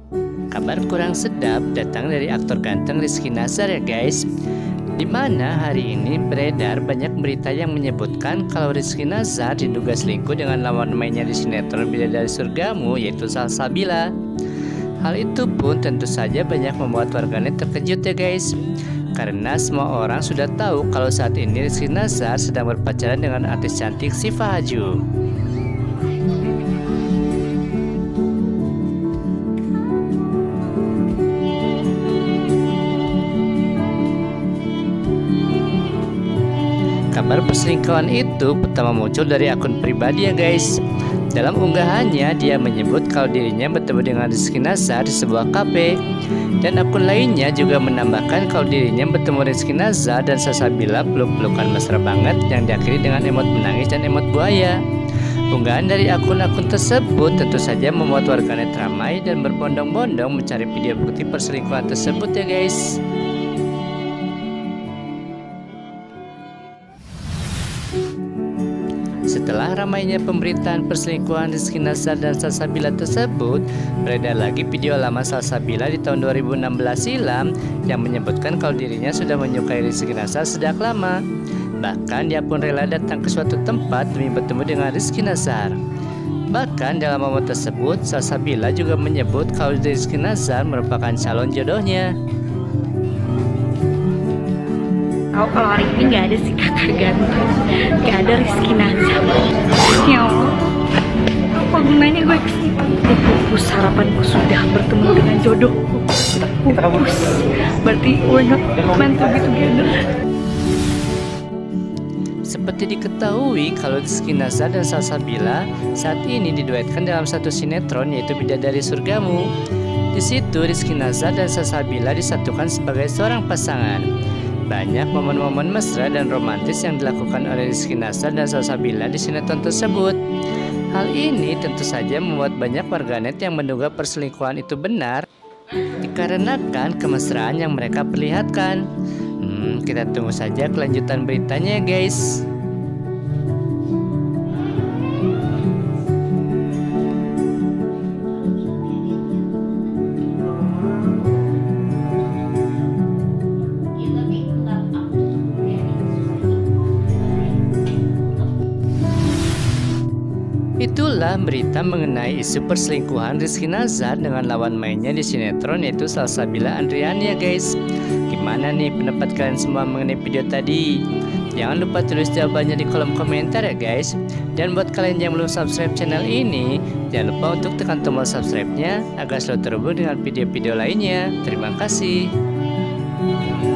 Kabar kurang sedap datang dari aktor ganteng Rizky Nazar ya guys. Dimana hari ini beredar banyak berita yang menyebutkan kalau Rizky Nazar diduga selingkuh dengan lawan mainnya di sinetron Bidadari Surgamu yaitu Salsabila. Hal itu pun tentu saja banyak membuat warganet terkejut ya guys. Karena semua orang sudah tahu kalau saat ini Rizky Nazar sedang berpacaran dengan artis cantik Syifa Haju. Kabar perselingkuhan itu pertama muncul dari akun pribadi ya guys. Dalam unggahannya dia menyebut kalau dirinya bertemu dengan Rizky Nazar di sebuah kafe. Dan akun lainnya juga menambahkan kalau dirinya bertemu Rizky Nazar dan Salsabila peluk-pelukan mesra banget yang diakhiri dengan emot menangis dan emot buaya. Unggahan dari akun-akun tersebut tentu saja membuat warganet ramai dan berbondong-bondong mencari video bukti perselingkuhan tersebut ya guys. Setelah ramainya pemberitaan perselingkuhan Rizky Nazar dan Salsabila tersebut, beredar lagi video lama Salsabila di tahun 2016 silam yang menyebutkan kalau dirinya sudah menyukai Rizky Nazar sejak lama. Bahkan dia pun rela datang ke suatu tempat demi bertemu dengan Rizky Nazar. Bahkan dalam momen tersebut, Salsabila juga menyebut kalau Rizky Nazar merupakan calon jodohnya. Tahu kalau hari ini nggak ada si kakak ganteng, nggak ada Rizky Nazar. Ya Allah, apa gunanya gue kesini? Pupus harapanku sudah bertemu dengan jodohku. Pupus, berarti we're not meant to be together. Seperti diketahui kalau Rizky Nazar dan Salsabila saat ini diduetkan dalam satu sinetron yaitu Bidadari Surgamu. Di situ Rizky Nazar dan Salsabila disatukan sebagai seorang pasangan. Banyak momen-momen mesra dan romantis yang dilakukan oleh Rizky Nazar dan Salsabila di sinetron tersebut. Hal ini tentu saja membuat banyak warganet yang menduga perselingkuhan itu benar dikarenakan kemesraan yang mereka perlihatkan. Kita tunggu saja kelanjutan beritanya ya guys. Itulah berita mengenai isu perselingkuhan Rizky Nazar dengan lawan mainnya di sinetron yaitu Salsabila Andriani ya guys. Gimana nih pendapat kalian semua mengenai video tadi? Jangan lupa tulis jawabannya di kolom komentar ya guys. Dan buat kalian yang belum subscribe channel ini, jangan lupa untuk tekan tombol subscribe-nya agar selalu terhubung dengan video-video lainnya. Terima kasih.